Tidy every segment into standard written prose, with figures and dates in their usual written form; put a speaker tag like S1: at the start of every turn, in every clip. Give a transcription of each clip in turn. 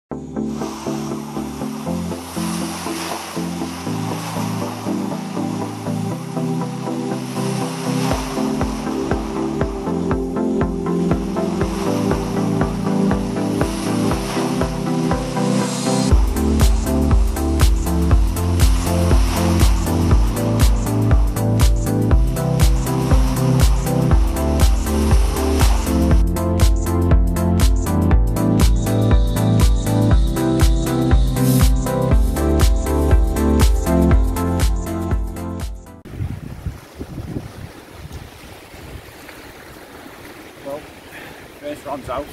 S1: Well, first rod's out,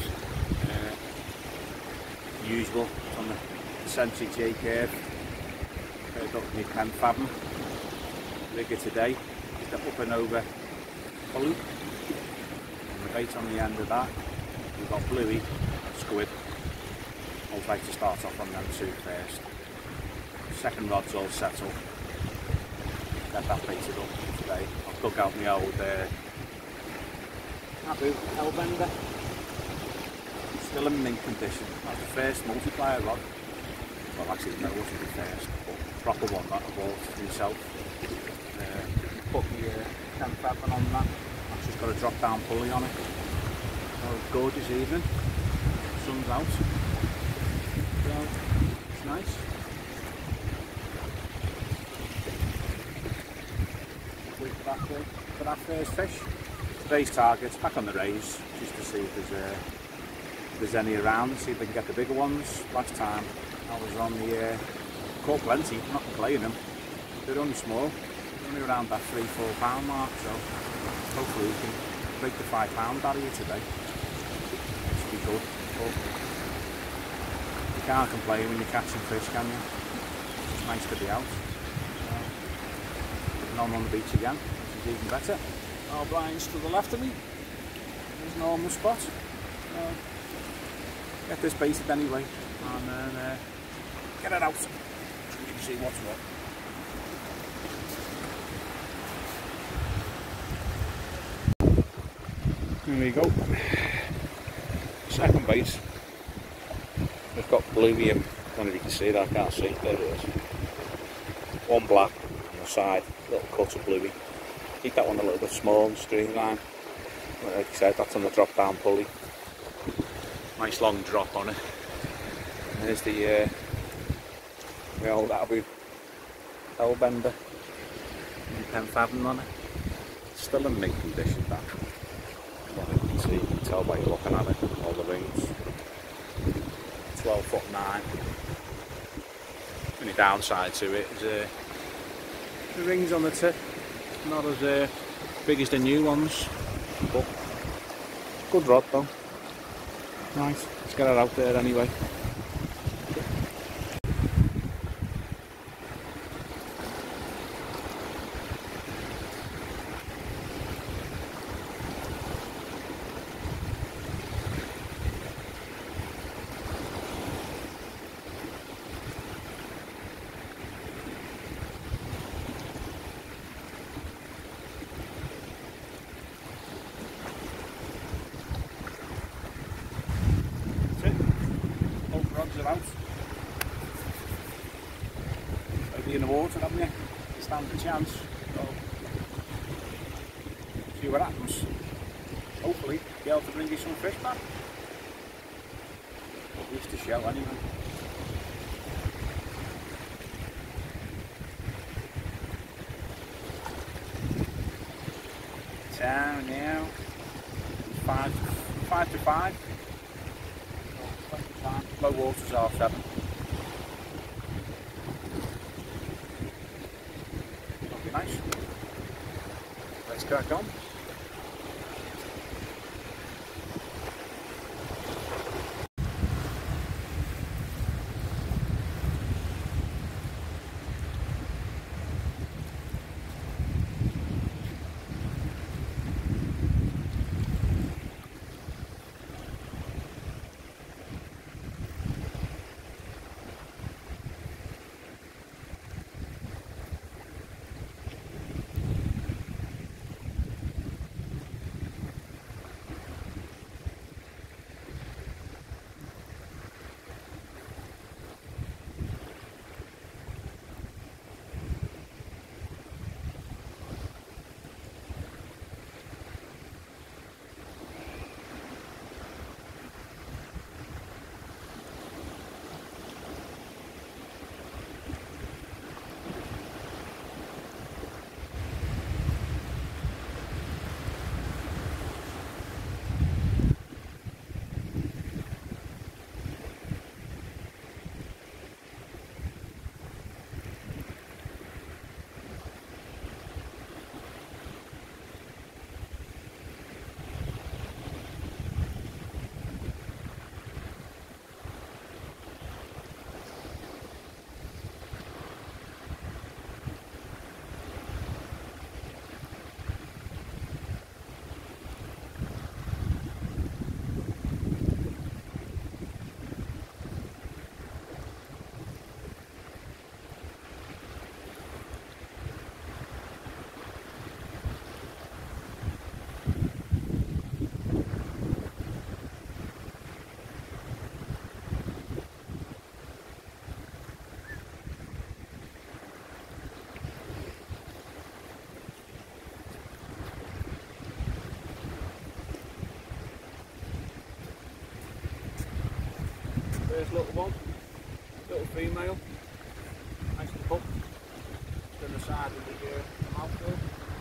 S1: usual on the Century J curve, curved up near 10 fathom. Rigger today is the up and over pulley, and the bait on the end of that, we've got bluey, squid. I'll try to start off on them two first. Second rod's all settled, get that baited up today. I've dug out my old Abu Hellbender, still in mint condition. That's the first multiplier rod. Well, actually no, it wasn't the first, but proper one that I bought himself. Put the 10 fathom on that. I've just got a drop down pulley on it. Oh, gorgeous evening. Sun's out. So it's nice. Wait for that first fish. Today's target's back on the rays, just to see if there's any around, see if we can get the bigger ones. Last time I was on the caught plenty, not playing them. They're only small, they're only around that 3-4 pound mark, so hopefully we can break the 5 pound barrier today. It should be good. But you can't complain when you're catching fish, can you? It's nice to be out. So, on the beach again, which is even better. O'Brien's to the left of me. There's no normal spot. Get this baited anyway, and then get it out so you can see what's what. Here we go. Second bait. We've got bluey. I don't know if you can see that. I can't see. There it is. One black on the side, little cut of bluey. Keep that one a little bit small and streamline. Like I said, that's on the drop down pulley. Nice long drop on it. And there's the old Abu Hellbender. 10 fathom on it. Still in mint condition, that. Well, you can see, you can tell by looking at it, all the rings. 12'9". Only downside to it is the rings on the tip. Not as big as the new ones, but good rod though. Nice, let's get it out there anyway. Rods are out. They'll be in the water, haven't you? Stand a chance. So, see what happens. Hopefully, be able to bring you some fish back. At least a shell anyway. Time now. 5 to 5. Low water's 7:30. That'll be nice. Let's crack on. this little one, little female, nice and hooked. To the side of the mouth there.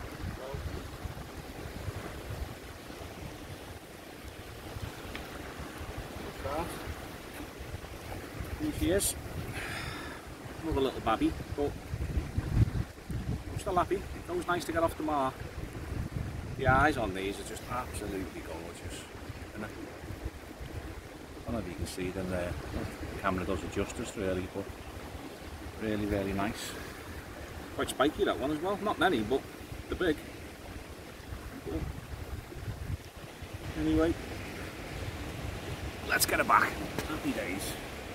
S1: Here she is. Another little babby, but I'm still happy. It's always nice to get off the mark. The eyes on these are just absolutely gorgeous, isn't it? I don't know if you can see them there. The camera does it justice really, but really, really nice. Quite spiky that one as well. Not many, but they're big. Cool. Anyway, let's get her back. Happy days.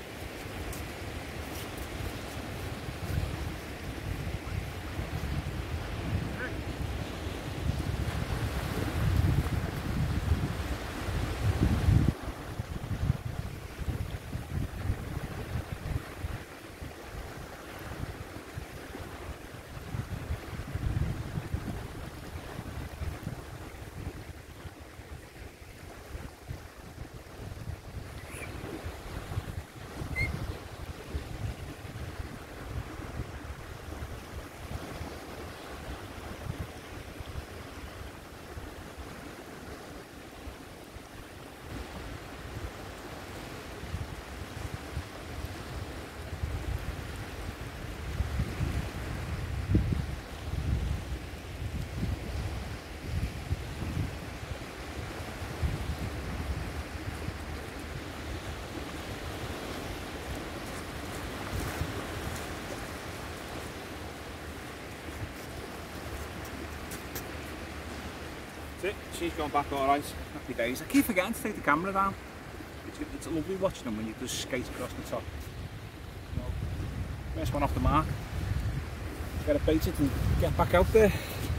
S1: That's it, she's gone back alright. Happy days. I keep forgetting to take the camera down. It's lovely watching them when you just skate across the top. So, first one off the mark. Get it baited and get back out there.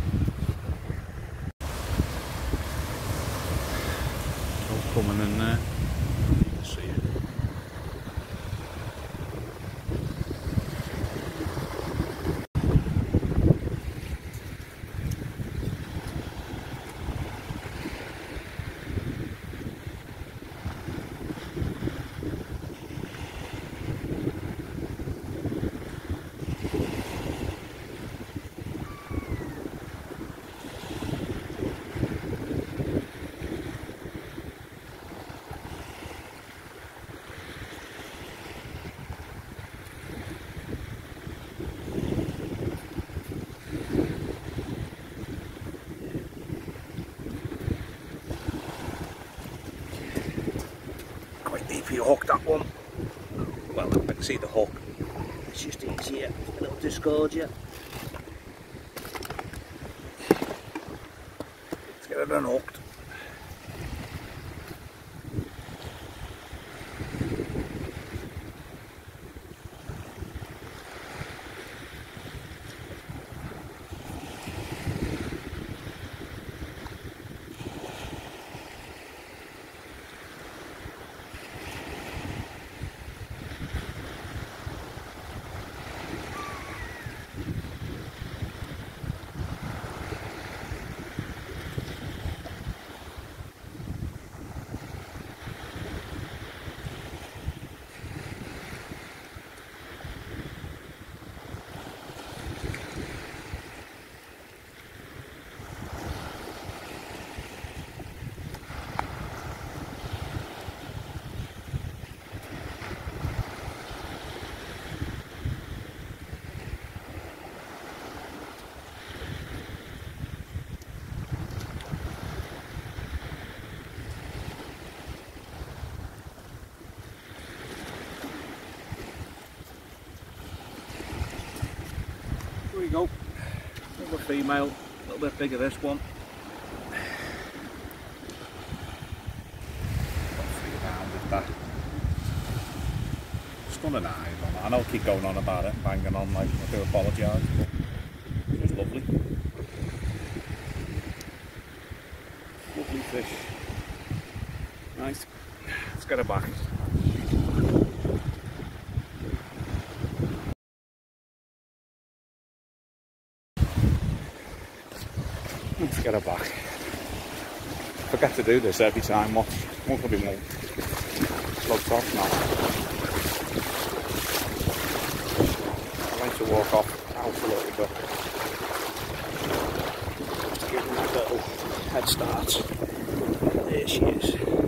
S1: All coming in there. You can see it. If you hook that one, well, I can see the hook. It's just easier, a little disgorge it. Let's get it unhooked. There we go, another female, a little bit bigger this one. Down with that. Stunning eyes on it. I know I'll keep going on about it, banging on, like, I do apologise, but it was lovely. Lovely fish. Nice. Let's get her back. Let's get her back. Forget to do this every time. Won't be more. Slugs off now. to walk off house a little bit. Just to give them that little head start. There she is.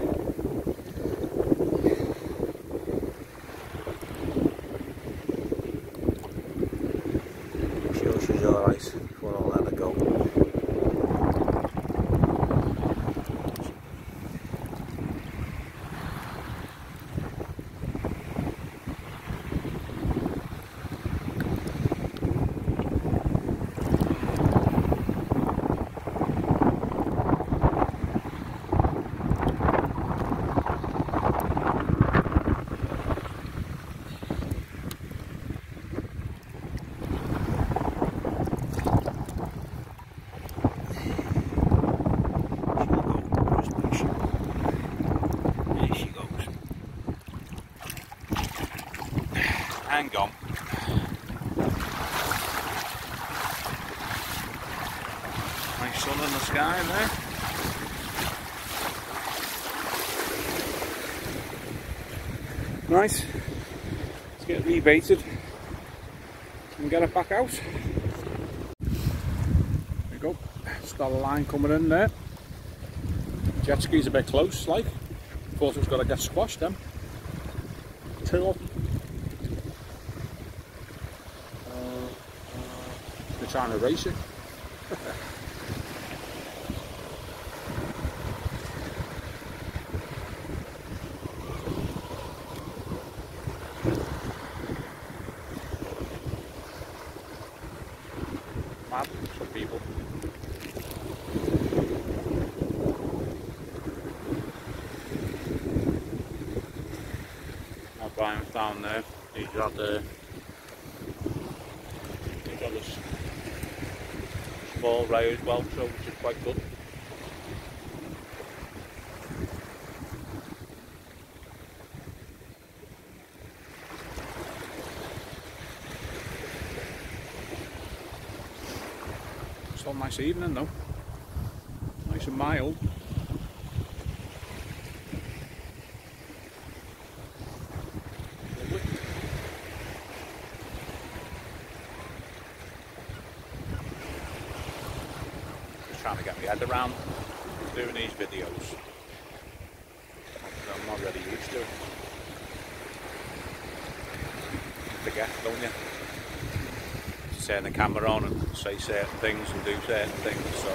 S1: Sure she's alright before I let her go. Hang on. Nice sun in the sky there. Right, let's get rebaited and get it back out. There we go. Start a line coming in there. Jet ski's a bit close, like. Thought it was going to get squashed then. Two up. They're trying to race it. Mad, some people. Now Brian's down there. He's got this small ray as well, so which is quite good. Still a nice evening though, nice and mild. Lovely. Just trying to get my head around doing these videos. I'm not really used to it. You forget, don't you? Turn the camera on and say certain things and do certain things, so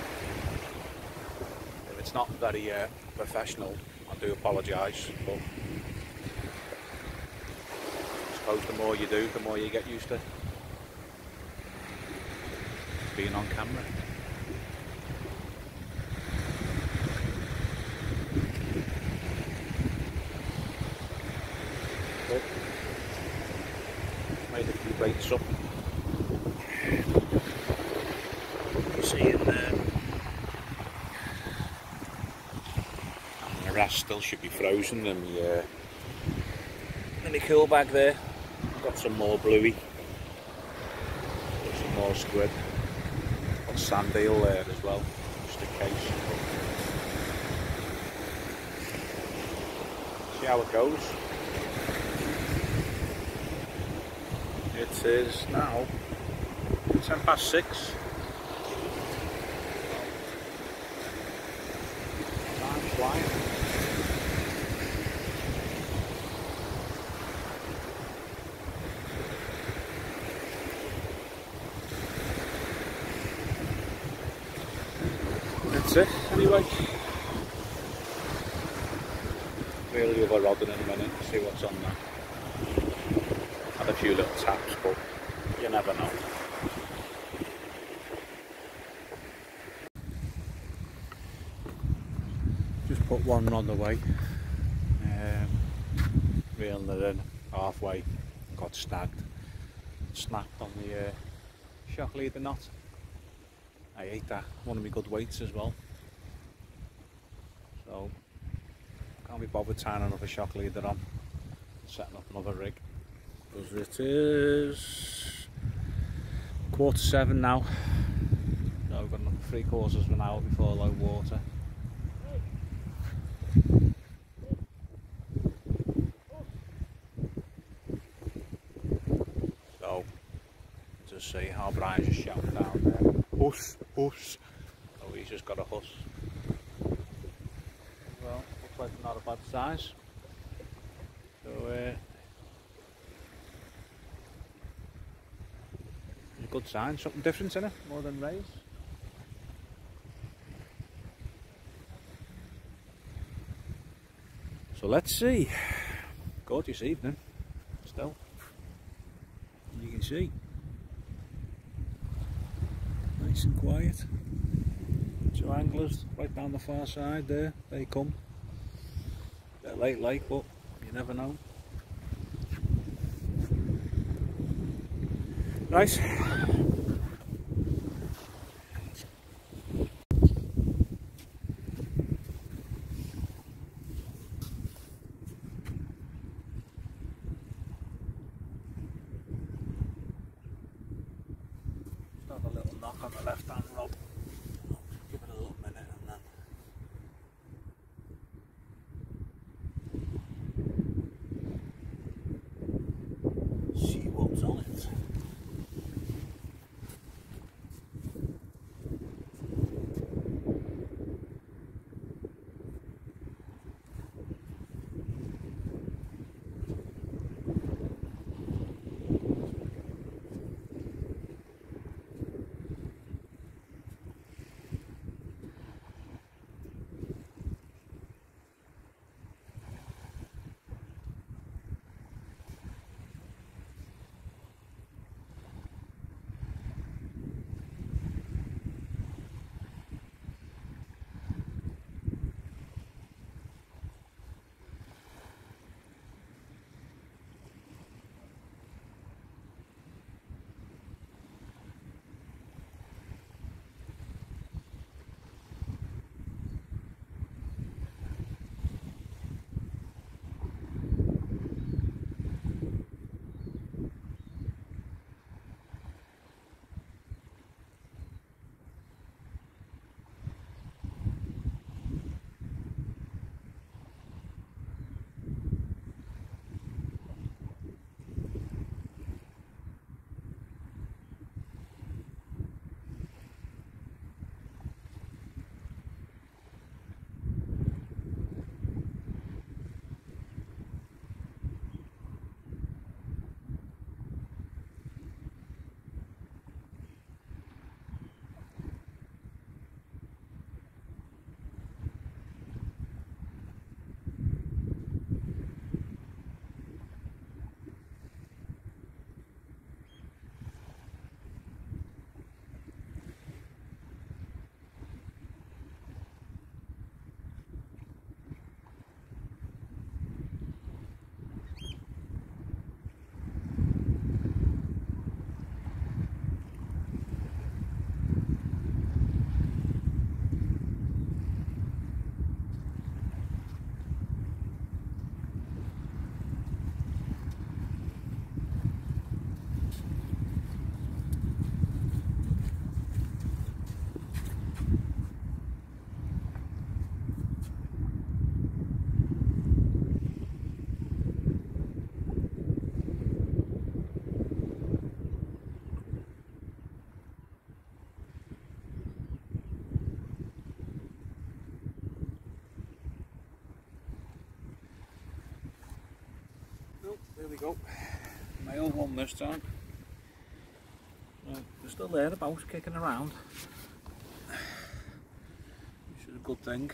S1: if it's not very professional, I do apologise, but I suppose the more you do, the more you get used to being on camera. But made a few baits up. Seeing the rest still should be frozen in the cool bag there. I've got some more bluey, got some more squid, got sand eel there as well, just in case. See how it goes. It is now 6:10. Flying. That's it, anyway. Reel the other rod in a minute, see what's on there. Had a few little taps, but you never know. Just put one rod away, reeling it in halfway, got snapped on the shock leader knot. I ate that, one of my good weights as well, so can't be bothered tying another shock leader on, setting up another rig, because it is 7:15 now, so I've got another 3/4 of an hour before low water. see. Our Brian's just shouting down there. Huss, huss. Oh, he's just got a huss. Well, looks like not a bad size. So, it's a good sign. Something different in it, more than rays. So let's see. Gorgeous evening, still. You can see. Nice and quiet. Two anglers right down the far side there. They come. Bit late like, but you never know. Nice. Start a little knock on the left hand rod. Give it a little minute and then see what's on it. There we go. My old one this time. They're still there, the boat's kicking around. Which is a good thing.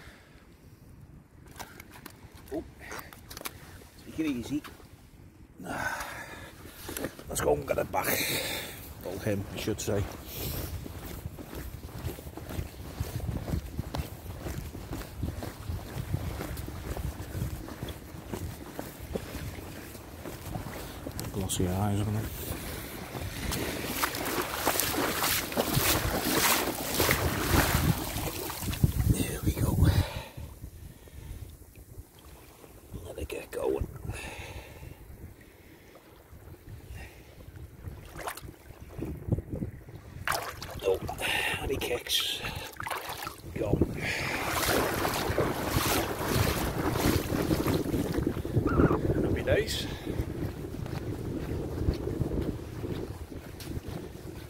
S1: Oh, take it easy. Let's go and get it back. Well, him, I should say. Glossy eyes on him. There we go. Let it get going. Oh, and he kicks. Go. Happy days.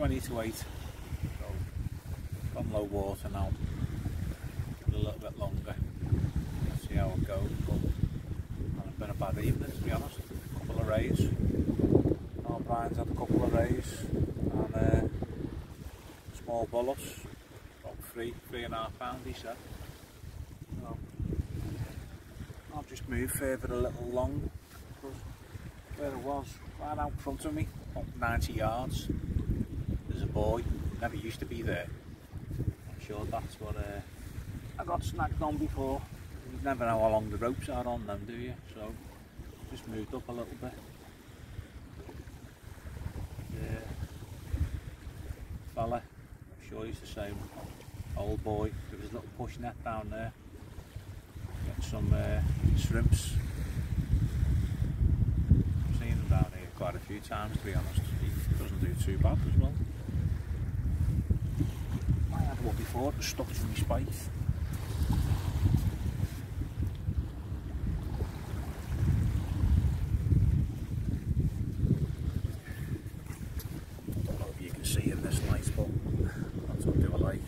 S1: 20 to 8, so on low water now, a little bit longer, let's see how it goes, but it's been a bad evening to be honest. A couple of rays, Brian's had a couple of rays, and small bullets, about 3.5 pounds he said. So I'll just move further a little long, because where it was, right out in front of me, about 90 yards, there's a buoy, never used to be there. I'm sure that's what I got snagged on before. You never know how long the ropes are on them, do you? So just moved up a little bit. Fella, I'm sure he's the same old boy, with his little push net down there. Get some shrimps. I've seen him down here quite a few times to be honest. He doesn't do too bad as well. I had one before, it stuck to my spike. See in this light, but that's what they were like.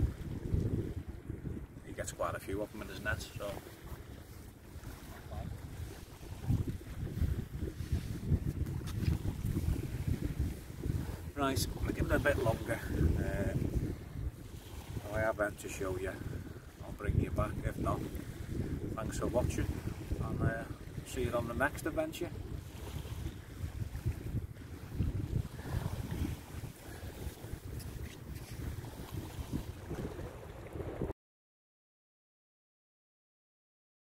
S1: He gets quite a few of them in his net, so right, I'm going to give it a bit longer. I have meant to show you, I'll bring you back. If not, thanks for watching, and see you on the next adventure.